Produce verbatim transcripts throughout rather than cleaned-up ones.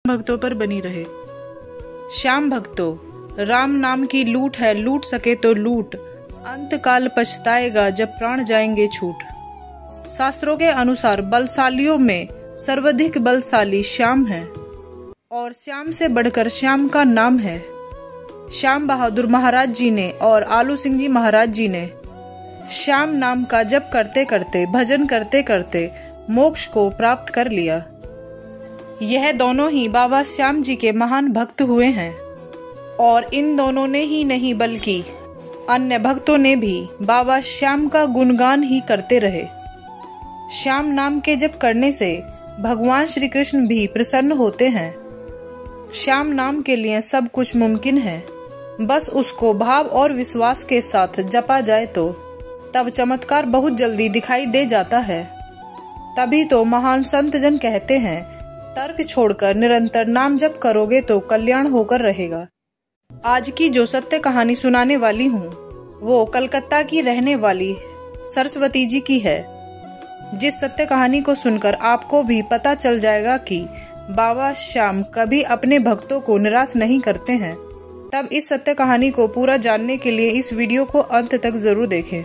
भक्तों पर बनी रहे। श्याम भक्तों, राम नाम की लूट है, लूट सके तो लूट, अंत काल पछताएगा जब प्राण जाएंगे छूट। शास्त्रों के अनुसार बलशालियों में सर्वाधिक बलशाली श्याम है और श्याम से बढ़कर श्याम का नाम है। श्याम बहादुर महाराज जी ने और आलू सिंह जी महाराज जी ने श्याम नाम का जप करते करते, भजन करते करते मोक्ष को प्राप्त कर लिया। यह दोनों ही बाबा श्याम जी के महान भक्त हुए हैं और इन दोनों ने ही नहीं बल्कि अन्य भक्तों ने भी बाबा श्याम का गुणगान ही करते रहे। श्याम नाम के जप करने से भगवान श्री कृष्ण भी प्रसन्न होते हैं। श्याम नाम के लिए सब कुछ मुमकिन है, बस उसको भाव और विश्वास के साथ जपा जाए तो तब चमत्कार बहुत जल्दी दिखाई दे जाता है। तभी तो महान संत जन कहते हैं, तर्क छोड़कर निरंतर नाम जप करोगे तो कल्याण होकर रहेगा। आज की जो सत्य कहानी सुनाने वाली हूँ वो कलकत्ता की रहने वाली सरस्वती जी की है। जिस सत्य कहानी को सुनकर आपको भी पता चल जाएगा कि बाबा श्याम कभी अपने भक्तों को निराश नहीं करते हैं। तब इस सत्य कहानी को पूरा जानने के लिए इस वीडियो को अंत तक जरूर देखें।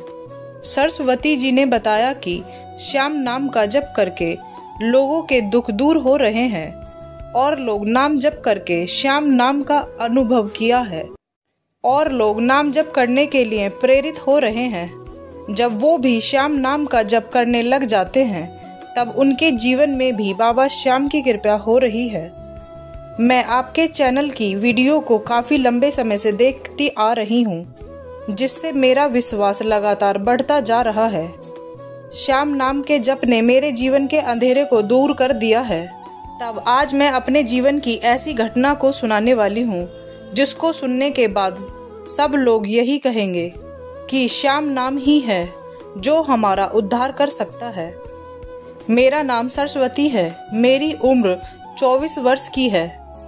सरस्वती जी ने बताया कि श्याम नाम का जप करके लोगों के दुख दूर हो रहे हैं और लोग नाम जप करके श्याम नाम का अनुभव किया है और लोग नाम जप करने के लिए प्रेरित हो रहे हैं। जब वो भी श्याम नाम का जप करने लग जाते हैं तब उनके जीवन में भी बाबा श्याम की कृपा हो रही है। मैं आपके चैनल की वीडियो को काफी लंबे समय से देखती आ रही हूँ, जिससे मेरा विश्वास लगातार बढ़ता जा रहा है। श्याम नाम के जप ने मेरे जीवन के अंधेरे को दूर कर दिया है। तब आज मैं अपने जीवन की ऐसी घटना को सुनाने वाली हूँ जिसको सुनने के बाद सब लोग यही कहेंगे कि श्याम नाम ही है जो हमारा उद्धार कर सकता है। मेरा नाम सरस्वती है, मेरी उम्र चौबीस वर्ष की है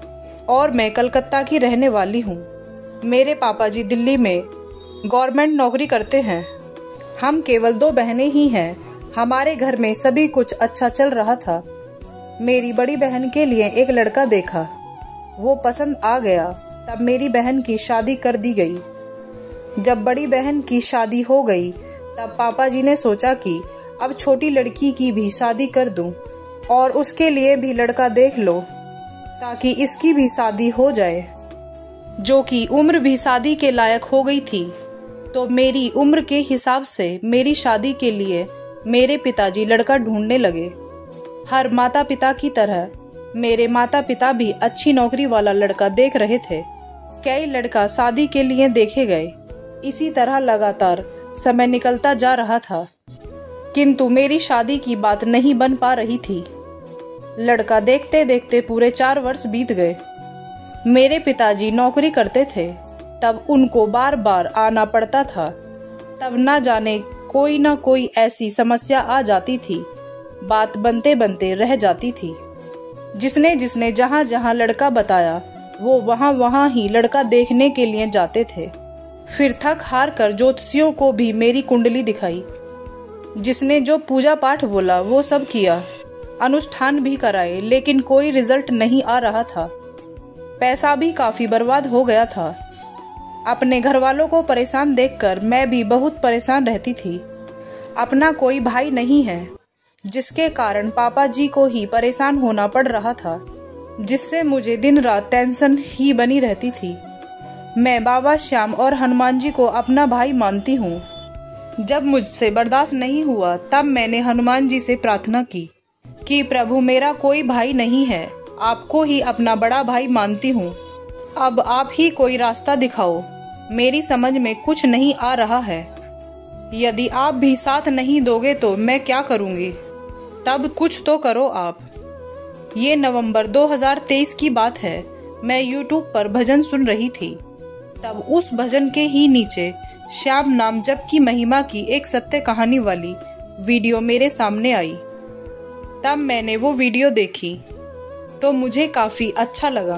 और मैं कलकत्ता की रहने वाली हूँ। मेरे पापा जी दिल्ली में गवर्नमेंट नौकरी करते हैं। हम केवल दो बहनें ही हैं। हमारे घर में सभी कुछ अच्छा चल रहा था। मेरी बड़ी बहन के लिए एक लड़का देखा, वो पसंद आ गया। तब मेरी बहन की शादी कर दी गई। जब बड़ी बहन की शादी हो गई तब पापा जी ने सोचा कि अब छोटी लड़की की भी शादी कर दूं और उसके लिए भी लड़का देख लो ताकि इसकी भी शादी हो जाए, जो कि उम्र भी शादी के लायक हो गई थी। तो मेरी उम्र के हिसाब से मेरी शादी के लिए मेरे पिताजी लड़का ढूंढने लगे। हर माता पिता की तरह मेरे माता पिता भी अच्छी नौकरी वाला लड़का देख रहे थे। कई लड़का शादी के लिए देखे गए। इसी तरह लगातार समय निकलता जा रहा था, किंतु मेरी शादी की बात नहीं बन पा रही थी। लड़का देखते देखते पूरे चार वर्ष बीत गए। मेरे पिताजी नौकरी करते थे, तब उनको बार बार आना पड़ता था। तब न जाने कोई न कोई ऐसी समस्या आ जाती थी, बात बनते बनते रह जाती थी। जिसने जिसने जहाँ जहाँ लड़का बताया वो वहाँ वहाँ ही लड़का देखने के लिए जाते थे। फिर थक हार कर ज्योतिषियों को भी मेरी कुंडली दिखाई। जिसने जो पूजा पाठ बोला वो सब किया, अनुष्ठान भी कराए, लेकिन कोई रिजल्ट नहीं आ रहा था। पैसा भी काफी बर्बाद हो गया था। अपने घर वालों को परेशान देखकर मैं भी बहुत परेशान रहती थी। अपना कोई भाई नहीं है, जिसके कारण पापा जी को ही परेशान होना पड़ रहा था, जिससे मुझे दिन रात टेंशन ही बनी रहती थी। मैं बाबा श्याम और हनुमान जी को अपना भाई मानती हूँ। जब मुझसे बर्दाश्त नहीं हुआ तब मैंने हनुमान जी से प्रार्थना की कि प्रभु मेरा कोई भाई नहीं है, आपको ही अपना बड़ा भाई मानती हूँ। अब आप ही कोई रास्ता दिखाओ, मेरी समझ में कुछ नहीं आ रहा है। यदि आप भी साथ नहीं दोगे तो मैं क्या करूँगी? तब कुछ तो करो आप। ये नवंबर दो हज़ार तेईस की बात है। मैं यूट्यूब पर भजन सुन रही थी। तब उस भजन के ही नीचे श्याम नाम जप की महिमा की एक सत्य कहानी वाली वीडियो मेरे सामने आई। तब मैंने वो वीडियो देखी तो मुझे काफ़ी अच्छा लगा।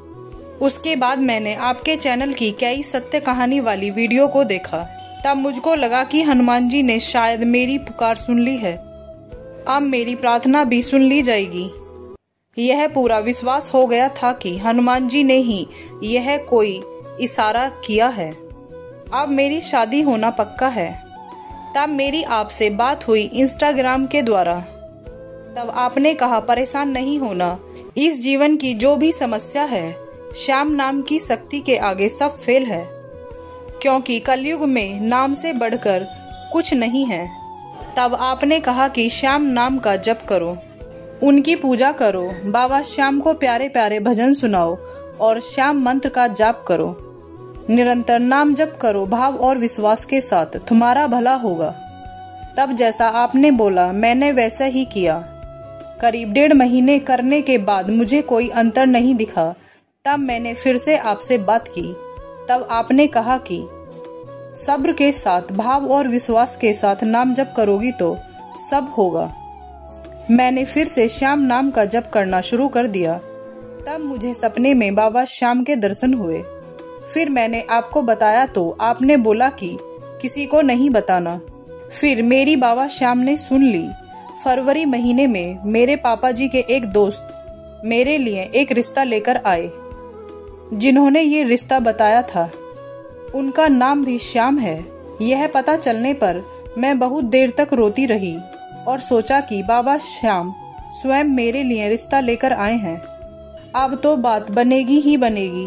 उसके बाद मैंने आपके चैनल की कई सत्य कहानी वाली वीडियो को देखा। तब मुझको लगा कि हनुमान जी ने शायद मेरी पुकार सुन ली है। अब मेरी प्रार्थना भी सुन ली जाएगी। यह पूरा विश्वास हो गया था कि हनुमान जी ने ही यह कोई इशारा किया है। अब मेरी शादी होना पक्का है। तब मेरी आपसे बात हुई इंस्टाग्राम के द्वारा। तब आपने कहा परेशान नहीं होना, इस जीवन की जो भी समस्या है श्याम नाम की शक्ति के आगे सब फेल है, क्योंकि कलयुग में नाम से बढ़कर कुछ नहीं है। तब आपने कहा कि श्याम नाम का जप करो, उनकी पूजा करो, बाबा श्याम को प्यारे प्यारे भजन सुनाओ और श्याम मंत्र का जाप करो। निरंतर नाम जप करो भाव और विश्वास के साथ, तुम्हारा भला होगा। तब जैसा आपने बोला मैंने वैसा ही किया। करीब डेढ़ महीने करने के बाद मुझे कोई अंतर नहीं दिखा। तब मैंने फिर से आपसे बात की। तब आपने कहा कि सब्र के साथ भाव और विश्वास के साथ नाम जप करोगी तो सब होगा। मैंने फिर से श्याम नाम का जप करना शुरू कर दिया। तब मुझे सपने में बाबा श्याम के दर्शन हुए। फिर मैंने आपको बताया तो आपने बोला कि किसी को नहीं बताना। फिर मेरी बाबा श्याम ने सुन ली। फरवरी महीने में मेरे पापा जी के एक दोस्त मेरे लिए एक रिश्ता लेकर आए। जिन्होंने ये रिश्ता बताया था उनका नाम भी श्याम है। यह पता चलने पर मैं बहुत देर तक रोती रही और सोचा कि बाबा श्याम स्वयं मेरे लिए रिश्ता लेकर आए हैं। अब तो बात बनेगी ही बनेगी,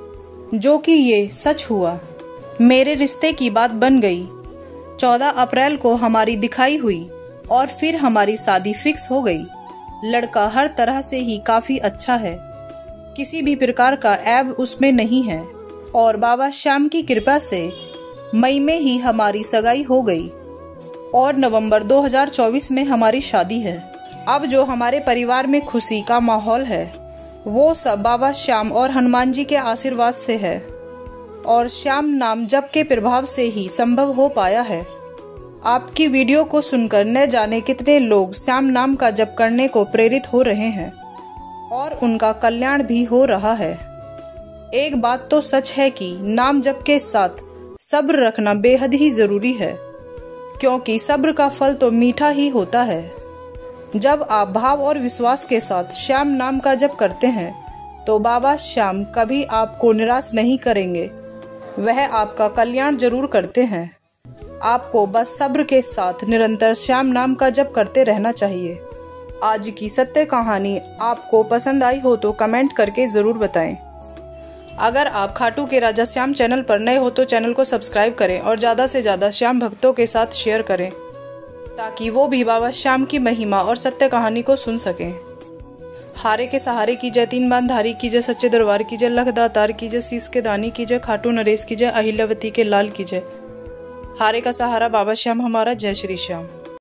जो कि ये सच हुआ। मेरे रिश्ते की बात बन गई। चौदह अप्रैल को हमारी दिखाई हुई और फिर हमारी शादी फिक्स हो गई। लड़का हर तरह से ही काफी अच्छा है, किसी भी प्रकार का ऐब उसमें नहीं है और बाबा श्याम की कृपा से मई में ही हमारी सगाई हो गई और नवंबर दो हज़ार चौबीस में हमारी शादी है। अब जो हमारे परिवार में खुशी का माहौल है वो सब बाबा श्याम और हनुमान जी के आशीर्वाद से है और श्याम नाम जप के प्रभाव से ही संभव हो पाया है। आपकी वीडियो को सुनकर न जाने कितने लोग श्याम नाम का जप करने को प्रेरित हो रहे हैं और उनका कल्याण भी हो रहा है। एक बात तो सच है कि नाम जप के साथ सब्र रखना बेहद ही जरूरी है, क्योंकि सब्र का फल तो मीठा ही होता है। जब आप भाव और विश्वास के साथ श्याम नाम का जप करते हैं तो बाबा श्याम कभी आपको निराश नहीं करेंगे। वह आपका कल्याण जरूर करते हैं। आपको बस सब्र के साथ निरंतर श्याम नाम का जप करते रहना चाहिए। आज की सत्य कहानी आपको पसंद आई हो तो कमेंट करके जरूर बताएं। अगर आप खाटू के राजा श्याम चैनल पर नए हो तो चैनल को सब्सक्राइब करें और ज्यादा से ज्यादा श्याम भक्तों के साथ शेयर करें, ताकि वो भी बाबा श्याम की महिमा और सत्य कहानी को सुन सकें। हारे के सहारे की जय, तीन बांध धारी की जय, सच्चे दरबार की जय, लख दातार की जय, शीस के दानी की जय, खाटू नरेश की जय, अहिल्यावती के लाल की जय। हारे का सहारा बाबा श्याम हमारा, जय श्री श्याम।